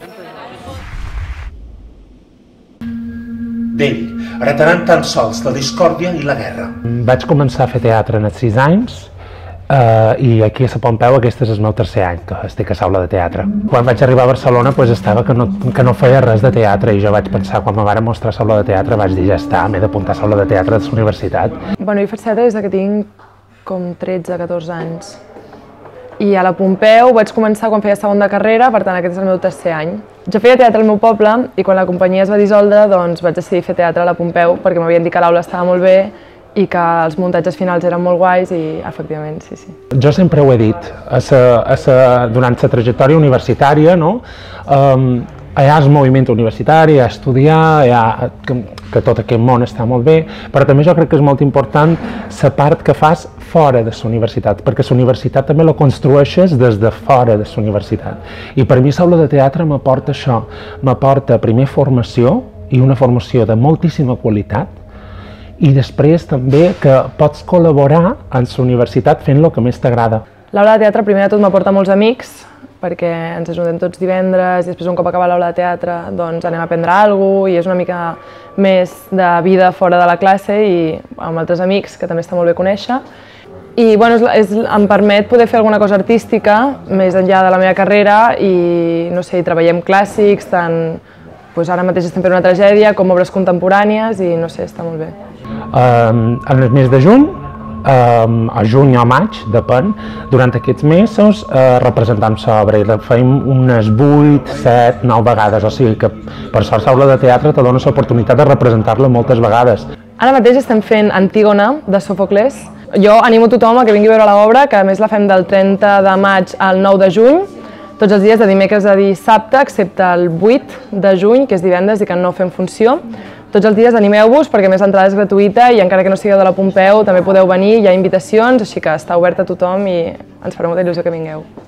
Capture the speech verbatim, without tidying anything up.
Vell, heretarant tan sols la discòrdia i la guerra. Vaig començar a fer teatre en els sis anys eh, i aquí a la Pompeu aquest és el meu tercer any que estic a l'aula de teatre. Quan vaig arribar a Barcelona pues, estava que no, que no feia res de teatre i jo vaig pensar, quan me van mostrar l'aula de teatre vaig dir ja està, m'he d'apuntar a l'aula de teatre de la universitat. Bueno, jo faig teatre des que tinc com tretze catorze anys. I a la Pompeu vaig començar quan feia segon de carrera, per tant aquest és el meu tercer any. Jo feia teatre al meu poble i quan la companyia es va dissoldre doncs vaig decidir fer teatre a la Pompeu perquè m'havien dit que l'aula estava molt bé i que els muntatges finals eren molt guais i efectivament, sí, sí. Jo sempre ho he dit, a sa, a sa, durant la trajectòria universitària, no? Um, hi ha el moviment universitari, hi ha estudiar, hi ha, que, que tot aquest món està molt bé, però també jo crec que és molt important la part que fas fora de la universitat, perquè la universitat també la construeixes des de fora de la universitat. I per mi l'aula de teatre m'aporta això, m'aporta primer formació, i una formació de moltíssima qualitat, i després també que pots col·laborar en la universitat fent el que més t'agrada. L'aula de teatre primer de tot m'aporta molts amics, perquè ens ajuntem tots divendres i després un cop acaba l'aula de teatre doncs anem a aprendre alguna cosa i és una mica més de vida fora de la classe i amb altres amics que també està molt bé conèixer. I bueno, és, és, em permet poder fer alguna cosa artística més enllà de la meva carrera i no sé, treballem clàssics, tant doncs ara mateix estem fent una tragèdia com obres contemporànies i no sé, està molt bé. Um, en el mes de juny, Um, a juny o maig, depèn, durant aquests mesos uh, representam l'obra i la fem unes vuit, set, nou vegades, o sigui que per sort l'aula de teatre te dona l'oportunitat de representar-la moltes vegades. Ara mateix estem fent Antígona, de Sòfocles. Jo animo tothom a que vingui a veure l'obra, que a més la fem del trenta de maig al nou de juny, tots els dies de dimecres a dissabte, excepte el vuit de juny, que és divendres i que no fem funció. Tots els dies animeu-vos perquè a més l'entrada és gratuïta i encara que no sigueu de la Pompeu també podeu venir, hi ha invitacions, així que està oberta a tothom i ens farà molta il·lusió que vingueu.